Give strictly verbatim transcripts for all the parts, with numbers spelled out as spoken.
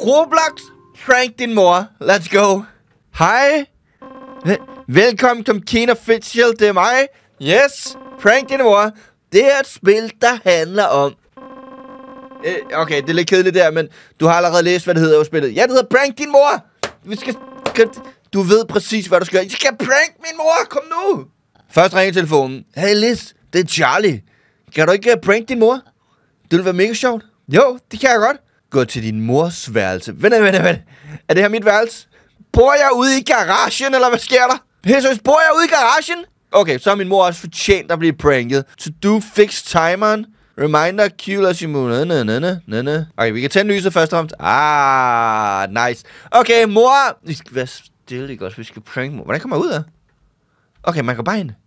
Roblox, prank din mor. Let's go. Hej. Velkommen til Kina Official. Det er mig. Yes. Prank din mor. Det er et spil, der handler om... Okay, det er lidt kedeligt der, men du har allerede læst, hvad det hedder i spillet. Ja, det hedder prank din mor. Vi skal... Du ved præcis, hvad du skal gøre. I skal prank min mor. Kom nu. Først ringer telefonen. Hey Liz, det er Charlie. Kan du ikke prank din mor? Det vil være mega sjovt. Jo, det kan jeg godt. Gå til din mors værelse. Vent, vent, vent. Er det her mit værelse? Bor jeg ude i garagen, eller hvad sker der? Hey, så bor jeg ude i garagen? Okay, så har min mor også fortjent at blive pranket. To do fix timeren. Reminder, cue as you move. Næ, næ, næ, næ, næ. Okay, vi kan tænde lyset først og fremmest. Ah, nice. Okay, mor. Vi skal være stille, ikke også? Vi skal prank mor. Hvordan kommer jeg ud af? Okay, man kan bare ind.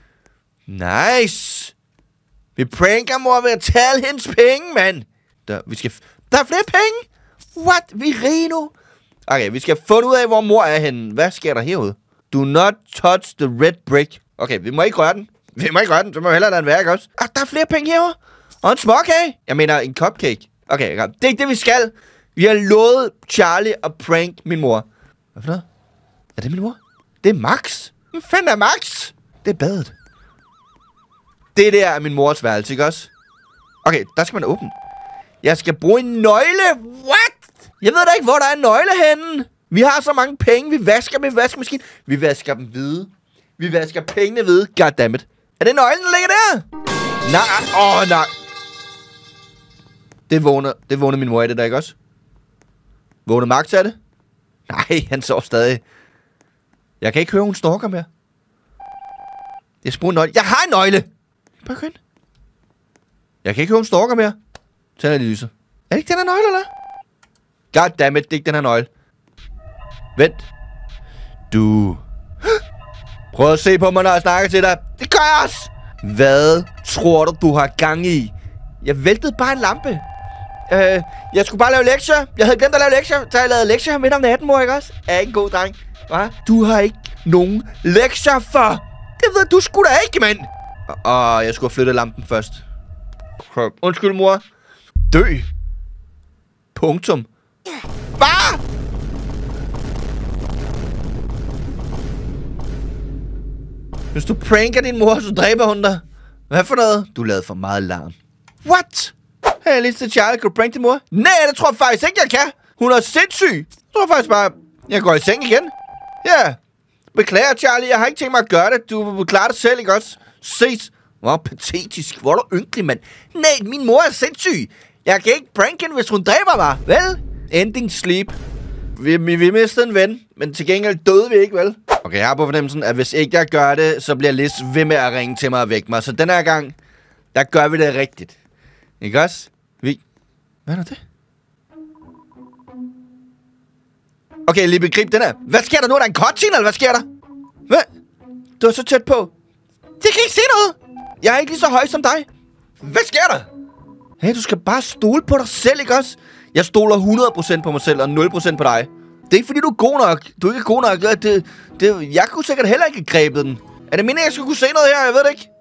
Nice. Vi pranker mor ved at tale hendes penge, mand. Der, vi skal... Der er flere penge? What? Vi er rige nu. Okay, vi skal finde ud af, hvor mor er henne. Hvad sker der herude? Do not touch the red brick. Okay, vi må ikke røre den. Vi må ikke røre den, så må vi hellere lade den værke også. Ah, der er flere penge herude. Og en småkage. Jeg mener, en cupcake. Okay, det er ikke det, vi skal. Vi har lovet Charlie at prank min mor. Hvad for noget? Er det min mor? Det er Max. Hvad fanden er Max? Det er badet. Det der er min mors værelse, ikke også? Okay, der skal man åbne. Jeg skal bruge en nøgle. What? Jeg ved da ikke, hvor der er en nøgle henne. Vi har så mange penge. Vi vasker med vaskemaskinen. Vi vasker dem hvide. Vi vasker pengene hvide. Goddammit. Er det nøglen, der ligger der? Nej. Åh, oh, nej. Det vågner, det vågner min mor i det der, ikke også? Vågner Max af det? Nej, han sover stadig. Jeg kan ikke høre, hun snorker mere. Jeg skal bruge en nøgle. Jeg har en nøgle. Bare gå ind. Jeg kan ikke høre, hun snorker mere. Tænder lige lyset. Er det ikke den her nøgle, eller? Goddammit, det er ikke den her nøgle. Vent. Du. Prøv at se på mig, når jeg snakker til dig. Det gør jeg også. Hvad tror du, du har gang i? Jeg væltede bare en lampe. Øh, jeg skulle bare lave lektier. Jeg havde glemt at lave lektier. Så jeg lavede lektier midt om natten, mor, ikke også? Er ikke en god dreng. Hva? Du har ikke nogen lektier for. Det ved du sgu da ikke, mand. Og jeg skulle have flyttet lampen først. Undskyld, mor. Dø. Punktum. Hvad? Hvis du pranker din mor, så dræber hun dig. Hvad for noget? Du lavede for meget larm. What? Hey, lige til Charlie, kan du prank din mor? Nej, det tror jeg faktisk ikke, jeg kan. Hun er sindssyg. Jeg tror faktisk bare, jeg går i seng igen. Ja. Yeah. Beklager, Charlie. Jeg har ikke tænkt mig at gøre det. Du klarer det selv, ikke også? Ses. Hvor patetisk. Hvor er du ynkelig, mand. Nej, min mor er sindssyg. Jeg kan ikke pranke hende, hvis hun dræber mig. Vel? Ending sleep. Vi, vi, vi mistede en ven, men til gengæld døde vi ikke, vel? Okay, jeg har på fornemmelsen, at hvis ikke jeg gør det, så bliver Liz ved med at ringe til mig og vække mig. Så den her gang, der gør vi det rigtigt. Ikke også? Vi... Hvad er det? Okay, lige begrib den her. Hvad sker der nu? Er der en cutscene, eller hvad sker der? Hvad? Du er så tæt på. Det kan ikke se noget. Jeg er ikke lige så høj som dig. Hvad sker der? Hey, du skal bare stole på dig selv, ikke også? Jeg stoler hundrede procent på mig selv og nul procent på dig. Det er ikke fordi, du er god nok. Du er ikke god nok. Det, det, jeg kunne sikkert heller ikke have grebet den. Er det meningen, jeg skulle kunne se noget her? Jeg ved det ikke.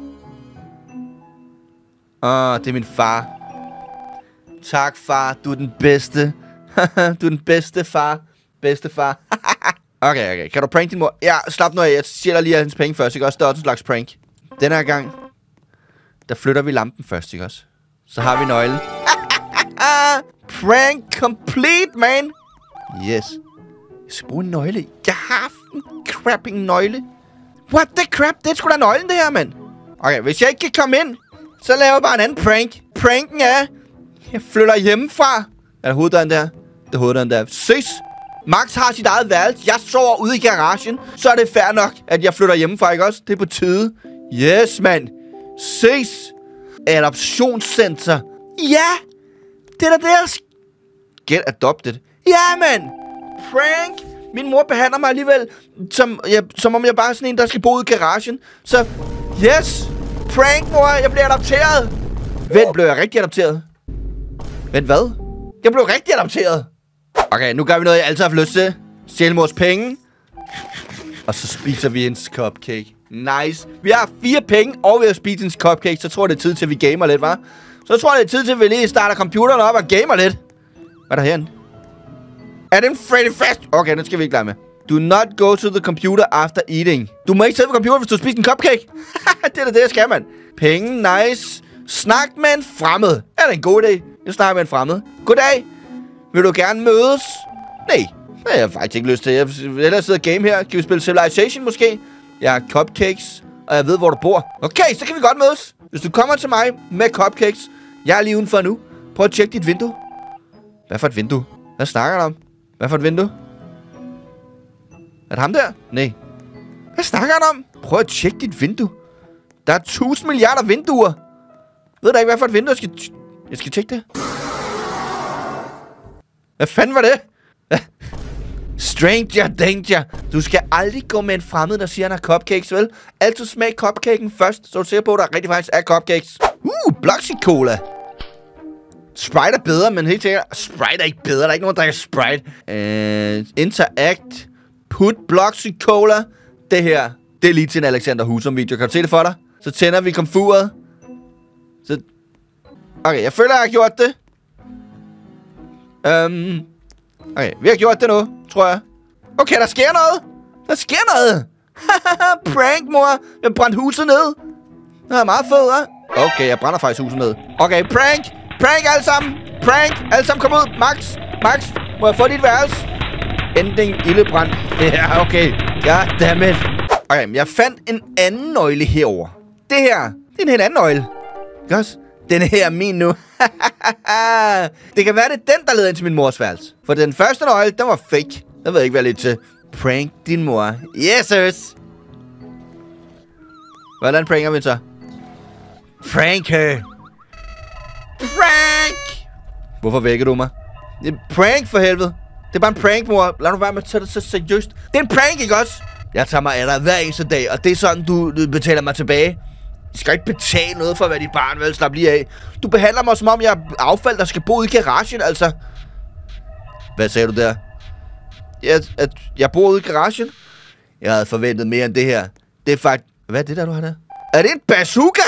Åh, oh, det er min far. Tak, far. Du er den bedste. Du er den bedste, far. Bedste far. Okay, okay. Kan du prank din mor? Ja, slap nu af. Jeg siger lige af hendes penge først, ikke også? Det er også en slags prank. Den her gang, der flytter vi lampen først, ikke også? Så har vi nøglen. Prank complete, man. Yes. Jeg skal bruge en nøgle. Jeg har haft en crapping nøgle. What the crap? Det er sgu da nøglen, det her, mand. Okay, hvis jeg ikke kan komme ind, så laver jeg bare en anden prank. Pranken er, jeg flytter hjemmefra. Er der hoveddøren der? Det er hoveddøren der. Ses. Max har sit eget værelse. Jeg sover ude i garagen. Så er det fair nok, at jeg flytter hjemmefra, ikke også? Det er på tide. Yes, mand. Ses. Adoptionscenter. Ja. Det er da der. Get adopted. Ja, mand. Prank. Min mor behandler mig alligevel, som, jeg, som om jeg bare er sådan en, der skal bo ude i garagen. Så, yes. Prank, mor. Jeg bliver adopteret. Vent, blev jeg rigtig adopteret? Vent, hvad? Jeg blev rigtig adopteret. Okay, nu gør vi noget, jeg altid har haft lyst til. Stjæle mors penge. Og så spiser vi en cupcake. Nice. Vi har fire penge, og vi har spist en cupcake. Så tror jeg, det er tid til, at vi gamer lidt, hva'? Så tror jeg, det er tid til, at vi lige starter computeren op og gamer lidt. Hvad er der herinde? Er det en Freddy Fast? Okay, den skal vi ikke lege med. Do not go to the computer after eating. Du må ikke sidde på computeren, hvis du spiser en cupcake. Det er da det, jeg skal, mand. Penge, nice. Snak med en fremmed. Er det en god idé? Jeg snakker med en fremmed. Goddag. Vil du gerne mødes? Nej, det har jeg faktisk ikke lyst til. Jeg vil hellere sidde og game her. Kan vi spille Civilization måske? Jeg har cupcakes, og jeg ved, hvor du bor. Okay, så kan vi godt mødes. Hvis du kommer til mig med cupcakes. Jeg er lige udenfor nu. Prøv at tjekke dit vindue. Hvad for et vindue? Hvad snakker du om? Hvad for et vindue? Er det ham der? Nej. Hvad snakker han om? Prøv at tjekke dit vindue. Der er tusind milliarder vinduer. Ved du ikke, hvad for et vindue jeg skal... Jeg skal tjekke det. Hvad fanden var det? Stranger danger. Du skal aldrig gå med en fremmed, der siger, han har cupcakes, vel? Altid smag cupcaken først, så du ser på, at der rigtig faktisk er cupcakes. Uh, Bloxy Cola. Sprite er bedre, men helt sikkert... Sprite er ikke bedre. Der er ikke nogen, der drikker Sprite. Uh, interact. Put Bloxy Cola. Det her, det er lige til en Alexander Husum video. Kan du se det for dig? Så tænder vi komfuret. Så... Okay, jeg føler, jeg har gjort det. Um... Okay, vi har gjort det nu, tror jeg. Okay, der sker noget. Der sker noget. Prank, mor. Jeg brændte huset ned. Det er meget fedt, hva'? Okay, jeg brænder faktisk huset ned. Okay, prank. Prank alle sammen. Prank. Alle sammen kom ud. Max. Max, må jeg få dit værelse? Ending ildebrand. Ja, okay. Goddammit. Okay, jeg fandt en anden nøgle herover. Det her, det er en helt anden nøgle. Ikke også? Den her er min nu. Det kan være, det er den, der leder ind til min mors værelse. For den første nøgle, den var fake. Den ved jeg ikke, hvad lidt til. Prank din mor. Yes, sirs. Hvordan pranker vi så? Prank her. Prank! Hvorfor vækker du mig? Det er prank for helvede. Det er bare en prank, mor. Lad nu være med at tage det så seriøst. Det er en prank, ikke også? Jeg tager mig af dig hver eneste dag, og det er sådan, du, du betaler mig tilbage. Du skal ikke betale noget for at være dit barn, vel? Slap lige af. Du behandler mig, som om jeg er affald, der skal bo i garagen, altså. Hvad sagde du der? Ja, at jeg bor ude i garagen? Jeg havde forventet mere end det her. Det er faktisk... Hvad er det der, du har der? Er det en bazooka?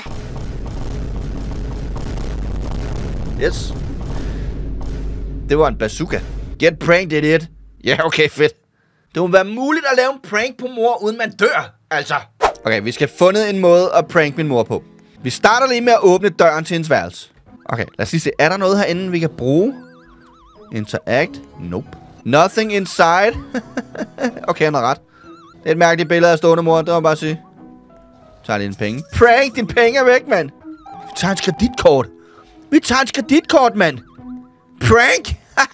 Yes. Det var en bazooka. Get pranked, idiot. Ja, yeah, okay, fedt. Det må være muligt at lave en prank på mor, uden man dør, altså. Okay, vi skal have fundet en måde at prank min mor på. Vi starter lige med at åbne døren til hendes værelse. Okay, lad os lige se. Er der noget herinde, vi kan bruge? Interact? Nope. Nothing inside. Okay, han har ret. Det er et mærkeligt billede af stående mor, det må jeg bare sige. Jeg tager lige en penge. Prank, din penge er væk, mand. Vi tager et kreditkort. Vi tager et kreditkort, mand. Prank.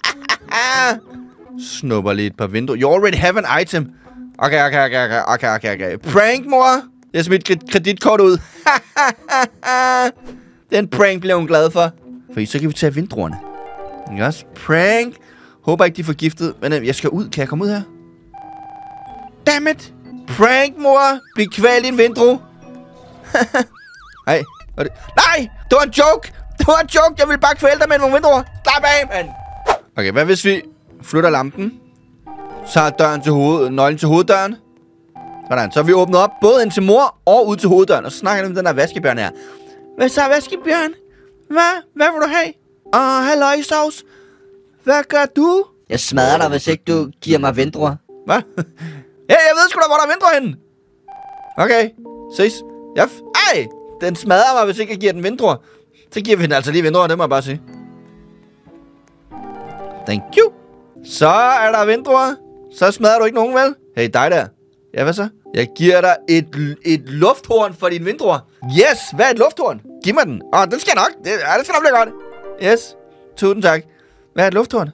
Snupper lige et par vinduer. You already have an item. Okay, okay, okay, okay, okay, okay, okay. Prank, mor. Jeg smidt kreditkort ud. Den prank bliver hun glad for. For så kan vi tage vinduerne. Yes, prank. Håber ikke, de er forgiftet. Men jeg skal ud. Kan jeg komme ud her? Dammit. Prank, mor. Bliv kvalt i en vindue. Nej. Det... Nej, det var en joke. Det var en joke. Jeg vil bare kvæle dig med nogle vinduer. Slap af, mand. Okay, hvad hvis vi flytter lampen? Så er døren til hoved, nøglen til hoveddøren. Sådan, så har vi åbnet op både ind til mor og ud til hoveddøren. Og så snakker jeg om den der vaskebjørn her. Hvad så, vaskebjørn? Hvad? Hvad vil du have? Åh, oh, halløj, sovs. Hvad gør du? Jeg smadrer dig, hvis ikke du giver mig vindruer. Hvad? Ja, jeg ved sgu da, hvor der er vindruer henne. Okay, ses. Ja, ej, den smadrer mig, hvis ikke jeg giver den vindruer. Så giver vi den altså lige vindruer, det må jeg bare sige. Thank you. Så er der vindruer. Så smadrer du ikke nogen, vel? Hey, dig der. Ja, hvad så? Jeg giver dig et, et lufthorn for din vindruer. Yes, hvad er et lufthorn? Giv mig den. Åh, oh, den skal nok. Det, ja, det skal nok blive godt. Yes, tusind tak. Hvad er et lufthorn?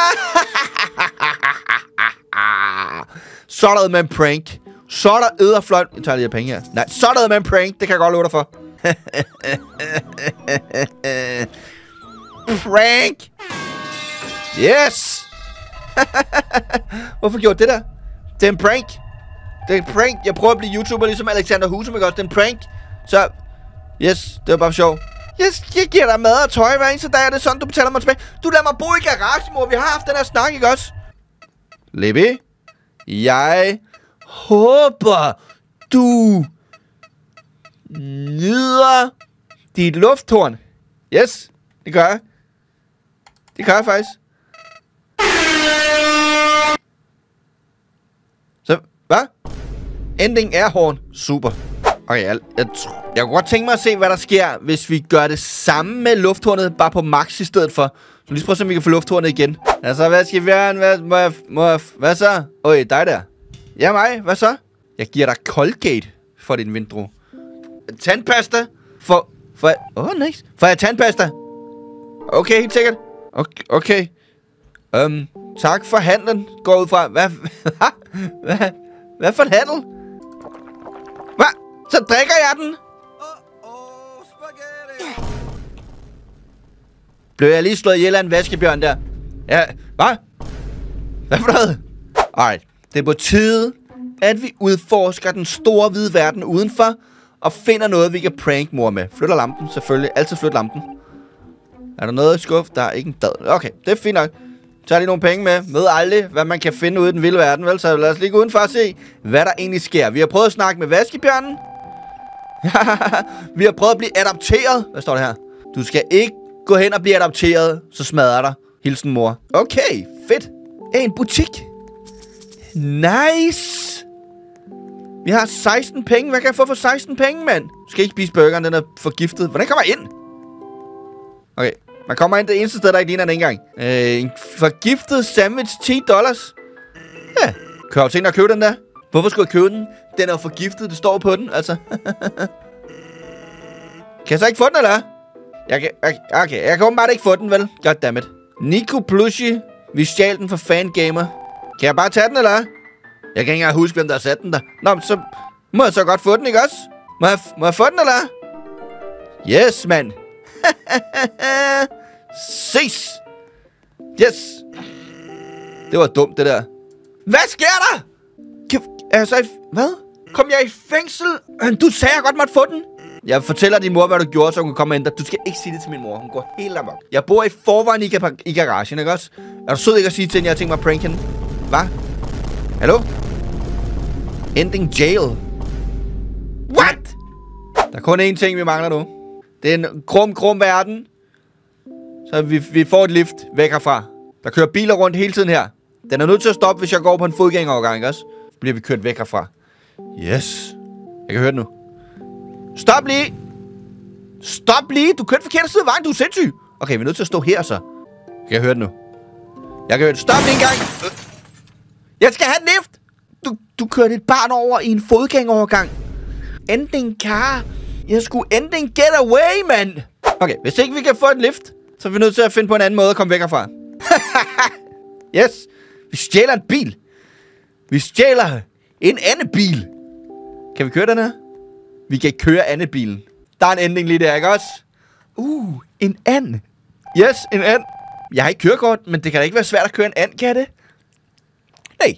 Så er der med en prank. Så er der æderfløjt. Jeg tager lige penge her. Nej, så er der med en prank. Det kan jeg godt love dig for. Prank. Yes. Hvorfor gjorde det der? Det er en prank. Det er en prank. Jeg prøver at blive YouTuber ligesom Alexander Husum, ikke også? Det er en prank. Så, yes, det var bare sjov. Yes, jeg giver dig mad og tøj hver eneste dag, er det sådan, du betaler mig tilbage? Du lader mig bo i garagen, mor. Vi har haft den her snak, ikke også? Libby, jeg håber, du nyder dit lufthorn. Yes, det gør jeg. Det gør jeg faktisk. Så, hvad? Ending er horn. Super. Okay, jeg, jeg, jeg kunne godt tænke mig at se, hvad der sker, hvis vi gør det samme med lufthornet, bare på max i stedet for. Så lige prøv at se, om vi kan få lufthornet igen. Altså, hvad skal vi være? Hvad, hvad, hvad, hvad så? Øj, dig der. Ja, mig. Hvad så? Jeg giver dig Colgate for din vindrue. Tandpasta? For... For... Åh, oh, nice. For jeg tandpasta. Okay, helt sikkert. Okay. okay. Um, tak for handlen. Går ud fra... Hvad... Hvad... Hvad for en handel? Hvad? Så drikker jeg den? Oh, oh, spaghetti. Blev jeg lige slået ihjel af en vaskebjørn der? Ja, hvad? Hvad for noget? Alright, det er på tide, at vi udforsker den store hvide verden udenfor, og finder noget, vi kan prank mor med. Flytter lampen, selvfølgelig. Altid flyt lampen. Er der noget i skuff? Der er ikke en dad. Okay, det er fint nok. Tager lige nogle penge med. Ved aldrig, hvad man kan finde ude i den vilde verden, vel? Så lad os lige gå udenfor og se, hvad der egentlig sker. Vi har prøvet at snakke med vaskebjørnen. Vi har prøvet at blive adopteret. Hvad står der her? Du skal ikke gå hen og blive adopteret, så smadrer dig. Hilsen mor. Okay, fedt. En butik. Nice. Vi har seksten penge. Hvad kan jeg få for seksten penge, mand? Du skal ikke spise burgeren, den er forgiftet. Hvordan kommer jeg ind? Okay, man kommer ind det eneste sted, der ikke ligner den engang. Øh, en forgiftet sandwich, ti dollars. Ja, kan jeg tænke dig at købe den der? Hvorfor skulle jeg købe den? Den er jo forgiftet, det står på den, altså. Kan jeg så ikke få den, eller? Jeg kan, okay, okay, jeg kan åbenbart ikke få den, vel? Goddammit. Nico Plushie. Vi stjal den for Fangamer. Kan jeg bare tage den, eller? Jeg kan ikke engang huske, hvem der har sat den der. Nå, men så må jeg så godt få den, ikke også? Må jeg, må jeg få den, eller? Yes, mand. Ses. Yes. Det var dumt, det der. Hvad sker der? Kan, altså, hvad? Kom jeg i fængsel? Du sagde, jeg godt måtte få den. Jeg fortæller din mor, hvad du gjorde, så hun kan komme og hente dig. Du skal ikke sige det til min mor. Hun går helt amok. Jeg bor i forvejen i, i garagen, ikke også? Er du sød ikke at sige til hende, jeg har tænkt mig at prank hende? Hvad? Hallo? Ending jail. What? Der er kun én ting, vi mangler nu. Det er en krum, krum verden. Så vi, vi får et lift væk herfra. Der kører biler rundt hele tiden her. Den er nødt til at stoppe, hvis jeg går på en fodgængerovergang, ikke også? Så bliver vi kørt væk herfra. Yes. Jeg kan høre det nu. Stop lige. Stop lige. Du kørte forkert side af vejen. Du er sindssyg. Okay, vi er nødt til at stå her så. Jeg kan høre det nu. Jeg kan høre det. Stop lige en gang. Jeg skal have en lift. Du, du kørte et barn over i en fodgængerovergang. Ending car. Jeg skulle ending get away, mand. Okay, hvis ikke vi kan få et lift, så er vi nødt til at finde på en anden måde at komme væk herfra. Yes. Vi stjæler en bil. Vi stjæler en anden bil. Kan vi køre den her? Vi kan køre anden bilen. Der er en ending lige der, ikke også? Uh, en and. Yes, en and. Jeg har ikke kørekort, men det kan da ikke være svært at køre en and, kan det? Nej.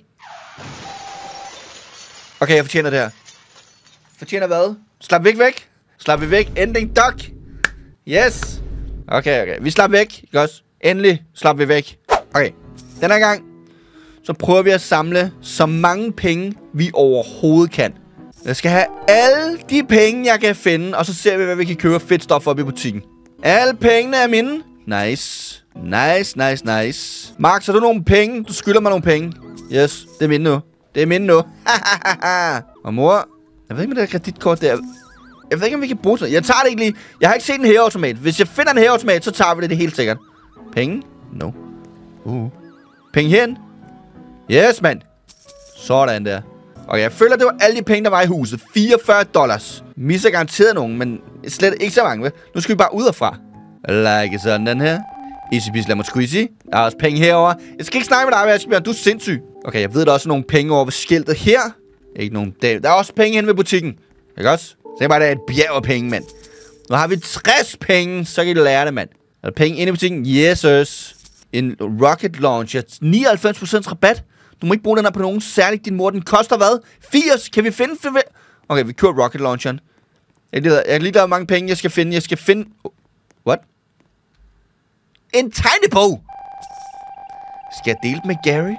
Okay, jeg fortjener det her. Fortjener hvad? Slap væk væk. Slap vi væk. Ending duck. Yes. Okay, okay. Vi slap væk, ikke også? Endelig slap vi væk. Okay. Den her gang, så prøver vi at samle så mange penge, vi overhovedet kan. Jeg skal have alle de penge, jeg kan finde, og så ser vi, hvad vi kan købe fedt stof op i butikken. Alle pengene er mine. Nice. Nice, nice, nice. Max, har du nogle penge? Du skylder mig nogle penge. Yes, det er mine nu. Det er mine nu. Og mor, jeg ved ikke, med det der kreditkort der. Jeg ved ikke, om vi kan bruge det. Jeg tager det ikke lige. Jeg har ikke set en hæveautomat. Hvis jeg finder en hæveautomat, så tager vi det, det helt sikkert. Penge? No. Uh. Penge hen? Yes, mand. Sådan der. Og jeg føler, det var alle de penge, der var i huset. fireogfyrre dollars. Misser garanteret nogen, men slet ikke så mange, vel? Nu skal vi bare ud herfra. Like sådan den her. Easy peasy lemon squeezy. Der er også penge herover. Jeg skal ikke snakke med dig, Vaskebjørn. Du er sindssyg. Okay, jeg ved, der er også nogle penge over ved skiltet her. Ikke nogen. Der er også penge hen ved butikken. Ikke også? Så bare, der er et bjerg af penge, mand. Nu har vi tres penge, så kan I lære det, mand. Er der penge inde i butikken? Yes, sirs. En rocket launcher. nioghalvfems procent rabat. Du må ikke bruge den her på nogen. Særligt din mor. Den koster hvad? firs. Kan vi finde? Okay, vi kører rocket launcheren. Jeg kan lige der mange penge, jeg skal finde. Jeg skal finde... What? En tegnebog! Skal jeg dele den med Gary?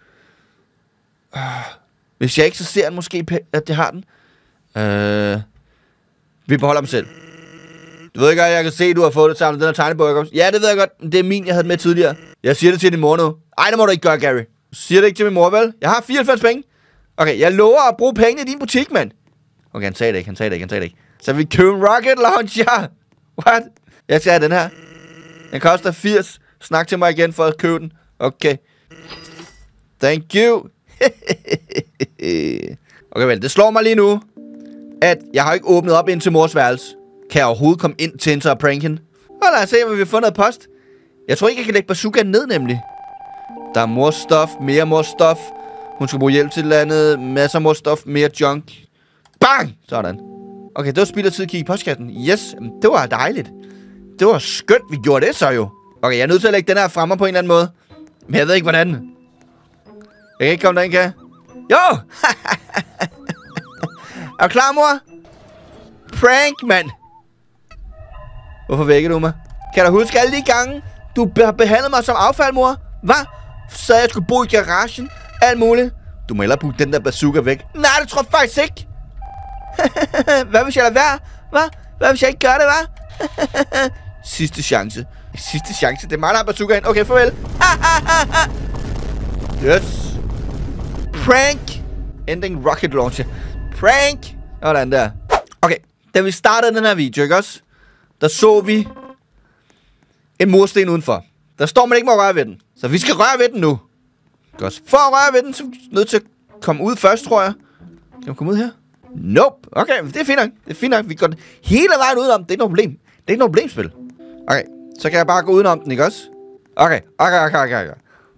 Uh, hvis jeg ikke, så ser han måske, at jeg har den. Uh, vi beholder dem selv. Du ved ikke, at jeg kan se, at du har fået det sammen. Den her tegnebog. Ja, det ved jeg godt. Det er min, jeg havde med tidligere. Jeg siger det til din mor nu. Ej, det må du ikke gøre, Gary. Siger det ikke til min mor, vel? Jeg har fireoghalvfems penge. Okay, jeg lover at bruge penge i din butik, mand. Okay, han sagde det ikke, han sagde det ikke, han sagde det ikke. Så vi køber en rocket launcher. What? Jeg skal have den her. Den koster firs. Snak til mig igen for at købe den. Okay. Thank you. Okay, vel, det slår mig lige nu, at jeg har ikke åbnet op ind til mors værelse. Kan jeg overhovedet komme ind til hende og prank hende? Og lad os se, om vi får noget post. Jeg tror ikke, jeg kan lægge bazookaen ned, nemlig. Der er mors stof, mere mors stof. Hun skal bruge hjælp til et eller andet. Masser af mors stof, mere junk. Bang! Sådan. Okay, det var spild af tid at kigge i postkassen. Yes, det var dejligt. Det var skønt, vi gjorde det så jo. Okay, jeg er nødt til at lægge den her fremme på en eller anden måde. Men jeg ved ikke, hvordan. Jeg kan ikke komme derind, kan jeg? Jo! Er du klar, mor? Prank, mand. Hvorfor vækker du mig? Kan du huske alle de gange, du har behandlet mig som affald, mor? Hvad? Så jeg skulle bo i garagen? Alt muligt. Du må hellere putte den der bazooka væk. Nej, det tror jeg faktisk ikke. Hvad hvis jeg lader være? Hvad? Hvad hvis jeg ikke gør det, hva'? Sidste chance. Sidste chance. Det er mig, der har bazookaen. Okay, farvel. Yes. Prank. Ending rocket launcher. Prank. Sådan der. Okay, da vi startede den her video, ikke også? Der så vi en mursten udenfor. Der står man ikke må røre ved den. Så vi skal røre ved den nu. Godt. For at røre ved den, så er vi nødt til at komme ud først, tror jeg. Kan vi komme ud her? Nope. Okay, det er fint nok. Det er fint nok. Vi går hele vejen udenom. Det er ikke noget problem. Det er ikke noget problemspil. Okay, så kan jeg bare gå udenom den, ikke også? Okay, okay, okay, okay, okay.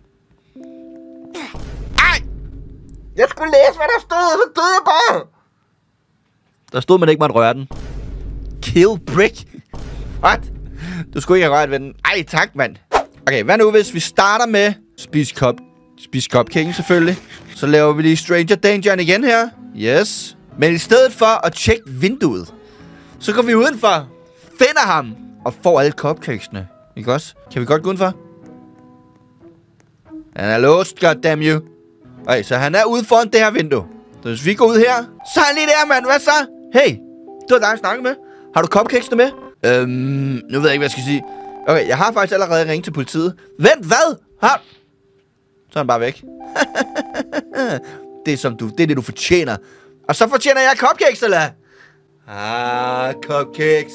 Ej! Jeg skulle læse, hvad der stod, så døde jeg bare. Der stod, man ikke måtte røre den. Kill brick. What? Du skulle ikke have rørt ved den. Ej, tak, mand. Okay, hvad nu, hvis vi starter med spise cup, spise cupcake, selvfølgelig. Så laver vi lige Stranger Danger igen her. Yes. Men i stedet for at tjekke vinduet, så går vi udenfor, finder ham og får alle cupcakesene. Ikke også? Kan vi godt gå udenfor? Han er låst, goddamn you. Okay, så han er ude foran det her vindue. Så hvis vi går ud her, så er han lige der, mand. Hvad så? Hey, det var dig, jeg snakkede med. Har du cupcakesene med? Øhm, nu ved jeg ikke, hvad jeg skal sige. Okay, jeg har faktisk allerede ringet til politiet. Vent, hvad? Har... Så er han bare væk. Det er, som du, det er det, du fortjener. Og så fortjener jeg cupcakes, eller? Ah, cupcakes.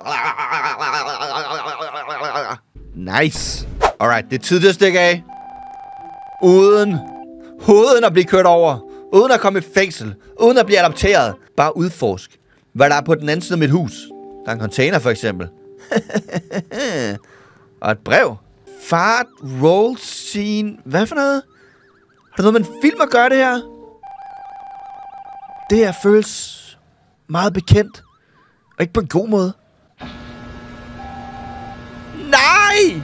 Nice. Alright, det er tid til at stikke af. Uden, uden at blive kørt over. Uden at komme i fængsel. Uden at blive adopteret. Bare udforsk, hvad der er på den anden side af mit hus. Der er en container, for eksempel. Og et brev. Fart, roll, scene. Hvad for noget? Har det noget med en film at gøre, det her? Det her føles meget bekendt. Og ikke på en god måde. Nej!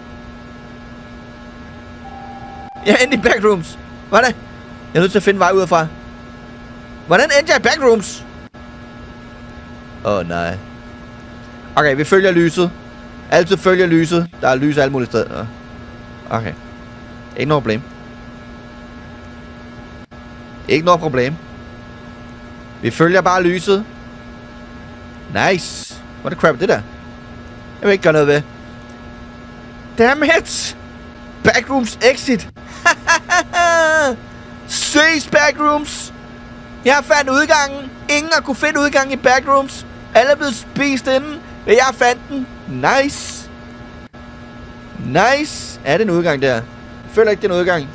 Jeg er inde i backrooms. Hvordan? Jeg er nødt til at finde vej udefra. Hvordan endte jeg i backrooms? Åh, oh, nej. Okay, vi følger lyset. Altid følger lyset. Der er lys alle mulige steder. Okay. Ikke noget problem. Ikke noget problem. Vi følger bare lyset. Nice. What the crap er det der? Jeg vil ikke gøre noget ved. Damn it. Backrooms exit. Ses backrooms. Jeg har fandt udgangen. Ingen har kunne finde udgangen i backrooms. Alle er blevet spist inden. Men jeg fandt den. Nice. Nice. Er det en udgang der? Jeg føler ikke, det er en udgang.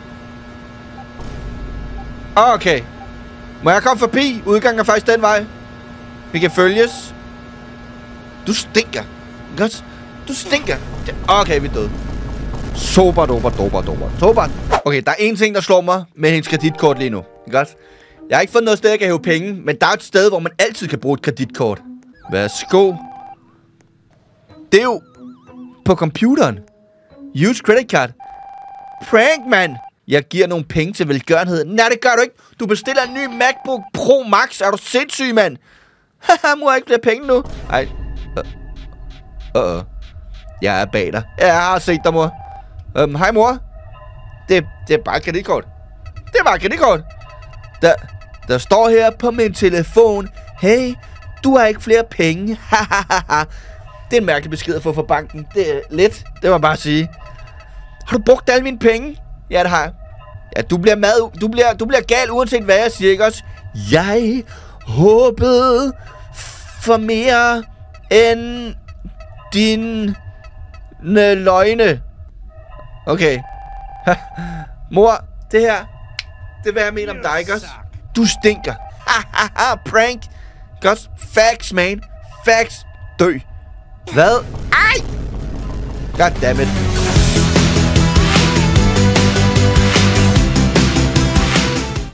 Okay. Må jeg komme forbi? Udgangen er faktisk den vej. Vi kan følges. Du stinker. Godt. Du stinker. Okay, vi er døde. Super, dober, dober, dober. Super. Okay, der er en ting, der slår mig med hendes kreditkort lige nu. Godt. Jeg har ikke fundet noget sted, jeg kan hæve penge. Men der er et sted, hvor man altid kan bruge et kreditkort. Værsgo. Det er jo på computeren. Use credit card. Prank, man. Jeg giver nogle penge til velgørenhed. Nej, det gør du ikke. Du bestiller en ny MacBook Pro Max. Er du sindssyg, mand? Haha, må jeg ikke flere penge nu? Ej. Uh -uh. Jeg er bag dig. Jeg har set dig, mor. Um, hej, mor. Det, det er bare et kreditkort. Det er bare et kreditkort. Der, der står her på min telefon. Hey, du har ikke flere penge. Det er en mærkelig besked at få fra banken. Det er lidt. Det må jeg bare sige. Har du brugt alle mine penge? Ja, det har jeg. Ja, du bliver mad, du bliver, du bliver gal, uanset hvad jeg siger, ikke også? Jeg håbede for mere end din løgne. Okay. Mor, det her, det er hvad jeg mener om dig, ikke også? Du stinker. Hahaha, prank. Godt. Facts, man. Facts. Dø. Hvad? Ej! Goddammit.